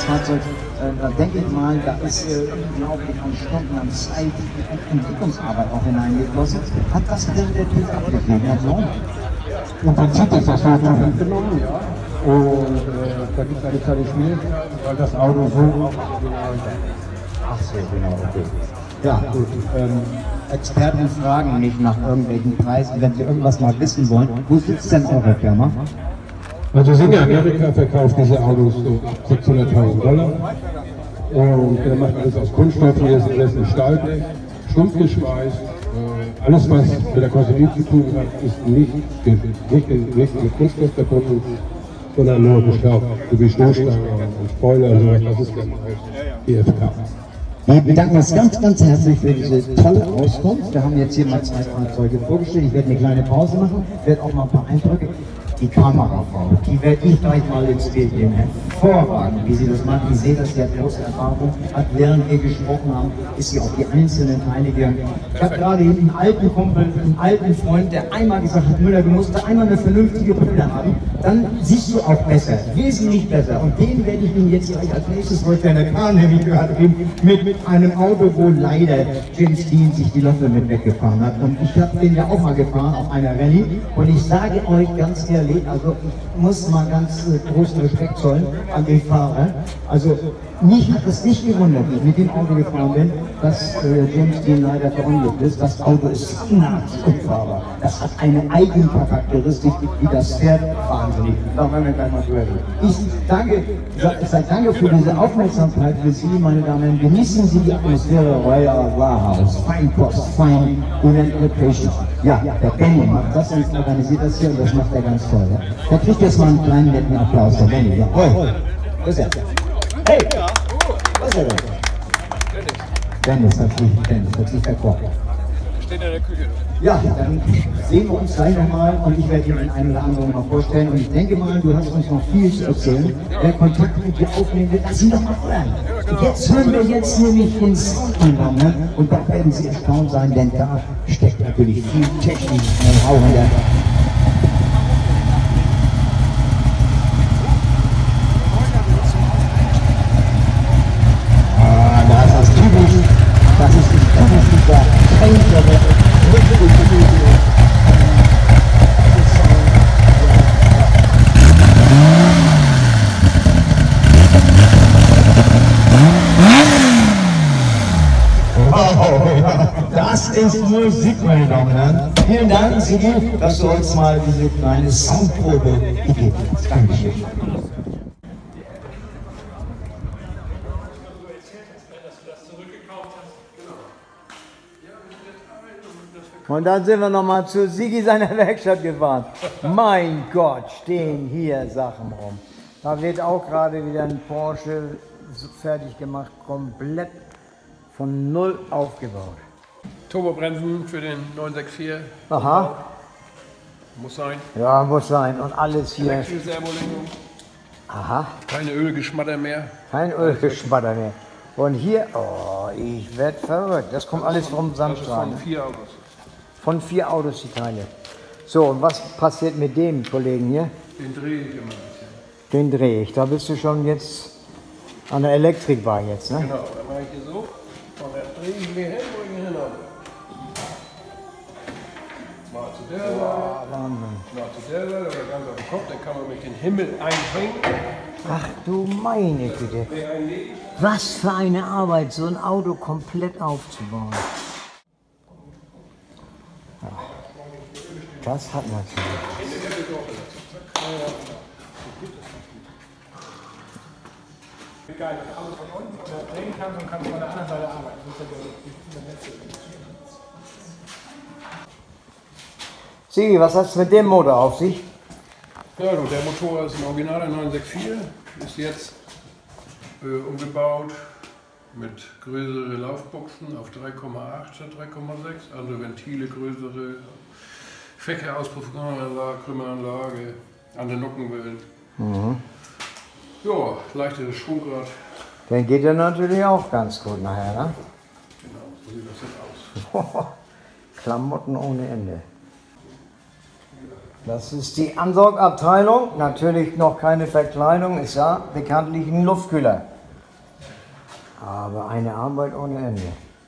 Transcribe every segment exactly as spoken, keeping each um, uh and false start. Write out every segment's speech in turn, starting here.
Fahrzeug, äh, da denke ich mal, da ist äh, unglaublich an Stunden an Zeit und Entwicklungsarbeit auch hineingeflossen. Hat das denn der TÜV abgegeben? Also, im Prinzip ist das Fahrzeug mitgenommen, ja. Und äh, da gibt es eine kleine Schwierigkeit, weil das Auto so auch original war. ach so, genau, okay. Ja, gut. Ähm, Experten fragen nicht nach irgendwelchen Preisen, wenn sie irgendwas mal wissen wollen. Wo sitzt denn eure Firma? Also sind in Amerika verkauft diese Autos so ab sechshunderttausend Dollar. Und er macht alles aus Kunststoff, hier ist alles ein Stahlblech, stumpfgeschweißt. Äh, alles, was mit der Karosserie zu tun hat, ist nicht, nicht, nicht mit Kunststoff verbunden, sondern nur geschraubt, so wie Stoßstangen und Spoiler und sowas. Das ist dann aus E F K. Wir bedanken uns ganz, ganz herzlich für diese tolle Auskunft. Wir haben jetzt hier mal zwei Fahrzeuge vorgestellt. Ich werde eine kleine Pause machen, werde auch mal ein paar Eindrücke. Die Kamerafrau, die werde ich gleich mal ins Bild nehmen. Hervorragend, wie sie das macht. Ich sehe, dass sie hat große Erfahrung hat. Während wir gesprochen haben, ist sie auf die einzelnen Teile gegangen. Ich habe gerade einen alten Kumpel, einen alten Freund, der einmal gesagt hat, Müller, du musst da einmal eine vernünftige Brille haben. Dann siehst du auch besser, wesentlich besser. Und den werde ich Ihnen jetzt gleich als nächstes heute in der Kahn nämlich gehört geben, mit, mit einem Auto, wo leider James Dean sich die Löffel mit weggefahren hat. Und ich habe den ja auch mal gefahren auf einer Rallye. Und ich sage euch ganz ehrlich, also ich muss mal ganz äh, großen Respekt zollen an den Fahrer. Also mich hat es nicht gewundert, wie ich mit dem Auto gefahren bin, dass äh, James Dean leider verunglückt ist. Das Auto ist unfahrbar. Das hat eine Eigencharakteristik, die das fährt wahnsinnig. Da werden wir gleich mal drüber reden. Ich danke, ich sage danke für diese Aufmerksamkeit für Sie, meine Damen und Herren. Genießen Sie die Atmosphäre Royal Warehouse. Feinkost, Fein, Event Location. Ja, der Benny macht das und organisiert das hier und das macht er ganz toll. Ja. Der kriegt jetzt mal einen kleinen netten Applaus, der Benny. Ja. Oh, wo ist er? Hey! Was ist er denn? Dennis hat sich, Dennis hat sich verkorkt. Steht in der Küche. Ja, dann sehen wir uns gleich nochmal und ich werde Ihnen einen oder anderen mal vorstellen. Und ich denke mal, du hast uns noch viel zu erzählen. Wer Kontakt mit dir aufnehmen will, lass ihn doch mal hören. Und jetzt hören wir jetzt nämlich den Sound an, und da werden Sie erstaunt sein, denn da steckt natürlich viel technisches Know-how hinter. Ah, da ist das typisch, das ist das typische Painter. Das ist Musik, meine Damen und Herren. Vielen Dank, Sigi, dass du uns mal diese kleine Soundprobe gegeben hast. Dankeschön. Und dann sind wir nochmal zu Sigi seiner Werkstatt gefahren. Mein Gott, stehen hier Sachen rum. Da wird auch gerade wieder ein Porsche fertig gemacht, komplett von null aufgebaut. Turbobremsen für den neun sechs vier. Aha. Muss sein. Ja, muss sein. Und alles hier. Wechselservolenkung. Aha. Keine Ölgeschmatter mehr. Kein Ölgespatter mehr. Und hier, oh, ich werde verrückt. Das kommt alles vom Sandstrahlen. Von vier Autos. Von vier Autos die Teile. So, und was passiert mit dem Kollegen hier? Den drehe ich immer ein bisschen. Den drehe ich. Da bist du schon jetzt an der Elektrikbar jetzt, ne? Genau, dann mache ich hier so. Und dann drehe ich mir hin, wo ich ihn hin habe. Mal zu der Seite. Wahnsinn. Mal zu der Seite oder ganz auf den Kopf. Dann kann man mit den Himmel einhängen. Ach du meine Güte. Was für eine Arbeit, so ein Auto komplett aufzubauen. Ja. Das hat man schon. Geil, dass alles von unten drehen kannst und kannst von der anderen Seite arbeiten. Sigi, was hat es mit dem Motor auf sich? Ja, du, der Motor ist ein originaler neun sechs vier, ist jetzt äh, umgebaut mit größeren Laufbuchsen auf drei Komma acht statt drei Komma sechs, andere Ventile, größere Fächerauspuffklimaanlage, Krümmeranlage, andere Nockenwellen. Mhm. Ja, leichteres Schwungrad. Den geht ja natürlich auch ganz gut nachher, ne? Genau, so sieht das jetzt aus. Klamotten ohne Ende. Das ist die Ansaugabteilung. Natürlich noch keine Verkleidung, ist ja bekanntlich ein Luftkühler. Aber eine Arbeit ohne Ende.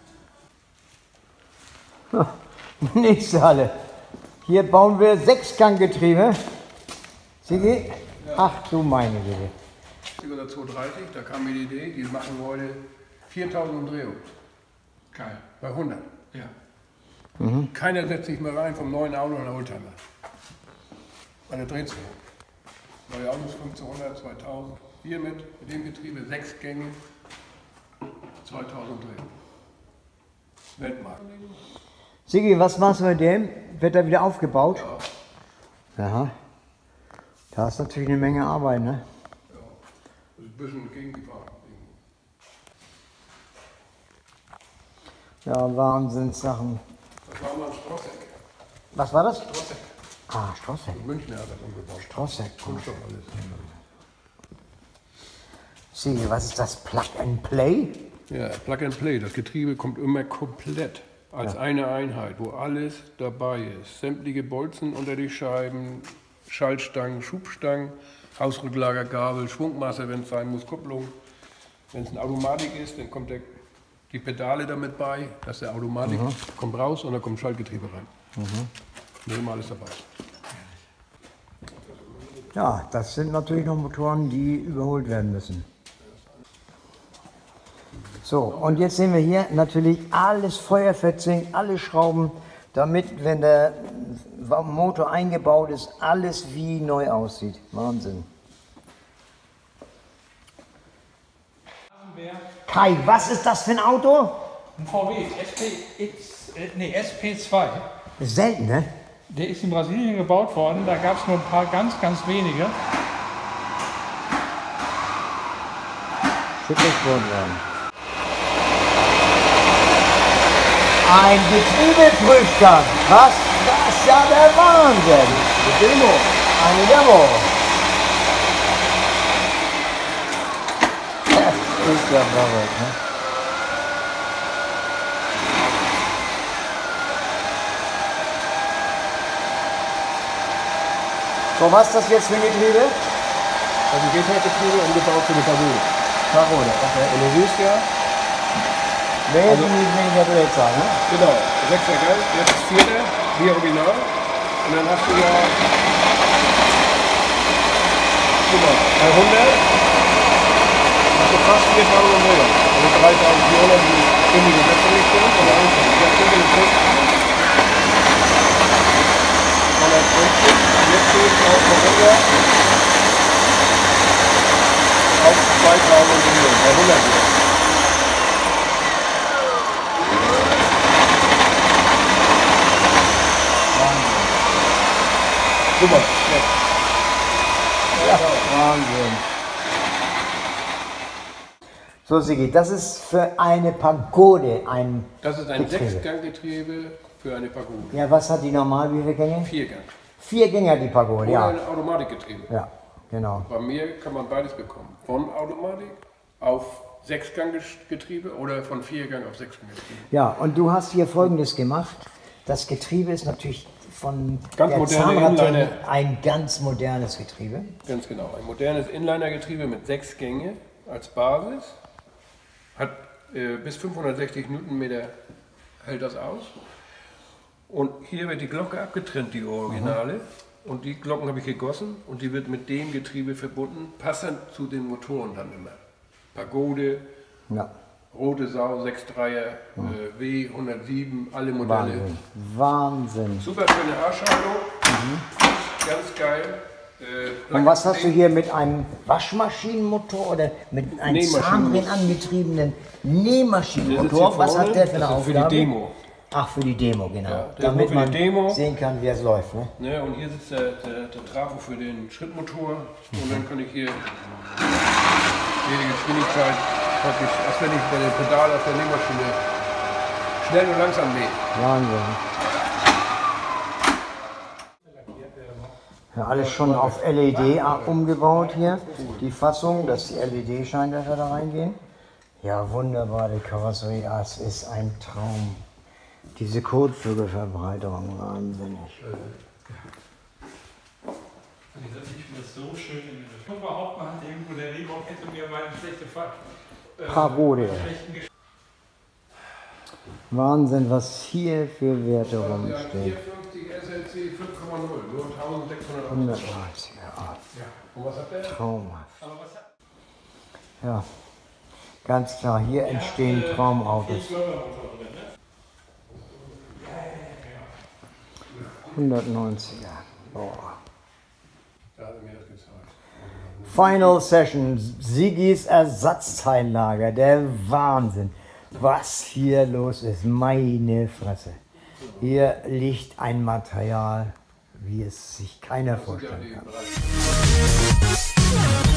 Nächste Halle. Hier bauen wir Sechsganggetriebe. Sigi? Ach du meine Güte. zweihundertzweiunddreißig, da kam mir die Idee, die machen heute viertausend Umdrehungen. Geil. Bei hundert. Ja. Mhm. Keiner setzt sich mehr rein vom neuen Auto oder Oldtimer. Weil der dreht sich. Neue Autos fünfzehnhundert, zweitausend. Hier mit, mit dem Getriebe, sechs Gänge, zweitausend Umdrehungen. Weltmarkt. Sigi, was machst du mit dem? Wird er wieder aufgebaut? Ja. Aha. Da ist natürlich eine Menge Arbeit, ne? Ja. Das ist ein bisschen gegengefahren. Ja, Wahnsinnssachen. Das war mal ein Strosseck. Was war das? Strosseck. Ah, Strosseck. In München hat das umgebaut. Strosseck. Kunststoff alles. Sigi, was ist das? Plug and Play? Ja, Plug and Play. Das Getriebe kommt immer komplett als ja. eine Einheit, wo alles dabei ist. Sämtliche Bolzen unter die Scheiben, Schaltstangen, Schubstangen, Hausrücklager, Gabel, Schwungmasse, wenn es sein muss, Kupplung. Wenn es eine Automatik ist, dann kommt der, die Pedale damit bei, dass der Automatik mhm. kommt raus und dann kommt Schaltgetriebe rein. Mhm. Da ist immer alles dabei. Ja, das sind natürlich noch Motoren, die überholt werden müssen. So, und jetzt sehen wir hier natürlich alles Feuerfetzing, alle Schrauben, damit, wenn der Motor eingebaut ist, alles wie neu aussieht. Wahnsinn. Kai, was ist das für ein Auto? Ein V W, S P X, äh, nee, S P zwei. Ist selten, ne? Der ist in Brasilien gebaut worden, da gab es nur ein paar ganz, ganz wenige. Schicklich worden. Ein Getriebeprüfgang. Was? Das ist ja der Wahnsinn. Die Demo. Eine Demo. Das ist ja verrückt, ne? So, was ist das jetzt für ein Getriebe? Das ist ein G T-Getriebe umgebaut für eine Pagode. Pagode, okay. Und du siehst ja, wesentlich also, weniger Drehzahl, ne? Genau, sechser Gang, jetzt ist vierter, wie original. Und dann hast du ja, genau, bei hundert hast du fast viertausend Umdrehungen. Also dreitausendvierhundert in die letzte Richtung und dann ist die letzte Richtung. hundertfünfzig, jetzt geht es auch noch runter auf zweitausend Umdrehungen, bei hundert wieder. Super, jetzt. Ja, Wahnsinn. So, Sigi, das ist für eine Pagode ein Das ist ein Getriebe. Sechsganggetriebe für eine Pagode. Ja, was hat die normal, wie viele Gänge? Viergang. Vier Gänge hat die Pagode, Oder ja. ein Automatikgetriebe. Ja, genau. Bei mir kann man beides bekommen. Von Automatik auf Sechsganggetriebe oder von Viergang auf Sechsganggetriebe. Ja, und du hast hier Folgendes gemacht. Das Getriebe ist natürlich von Ganz der moderne Zahnradtechnik Inliner. ein ganz modernes Getriebe. Ganz genau. Ein modernes Inliner-Getriebe mit sechs Gänge als Basis. Hat äh, bis fünfhundertsechzig Newtonmeter hält das aus. Und hier wird die Glocke abgetrennt, die Originale. Mhm. Und die Glocken habe ich gegossen und die wird mit dem Getriebe verbunden, passend zu den Motoren dann immer. Pagode, ja. Rote Sau, sechs Dreier, ja. äh, W hundertsieben, alle Modelle. Wahnsinn. Wahnsinn. Super schöne A-Schaltung, mhm. Ganz geil. Äh, und was hast du hier mit einem Waschmaschinenmotor oder mit einem Zahnrad angetriebenen Nähmaschinenmotor? Was hat der für eine Aufgabe? Für die Demo. Ach, für die Demo, genau. Ja, damit man Demo. sehen kann, wie es läuft. Ne? Ne, und hier sitzt der, der, der Trafo für den Schrittmotor. Mhm. Und dann kann ich hier jede Geschwindigkeit praktisch, als wenn ich bei dem Pedal auf der Nähmaschine schnell und langsam nähe. Wahnsinn. Ja, alles schon auf L E D umgebaut hier. Die Fassung, dass die L E D-Scheinwerfer da reingehen. Ja, wunderbar, die Karosserie. Ja, es ist ein Traum. Diese Kotflügelverbreiterung, wahnsinnig. Ich finde das so schön. Überhaupt mal hat irgendwo der Reebok hätte mir mal eine schlechte Fahrt. Parode. Wahnsinn, was hier für Werte rumstehen. vierhundertfünfzig S L C fünf Komma null, nur eintausendsechshunderteighundert. hundertneunziger, Ja. Und was hat der? traumhaft. Aber was hat Ja, ganz klar, hier entstehen Traumautos. hundertneunziger. Boah. Da hat er mir das gezeigt. Final Session, Siggis Ersatzteillager, der Wahnsinn. Was hier los ist, meine Fresse. Hier liegt ein Material, wie es sich keiner vorstellen kann.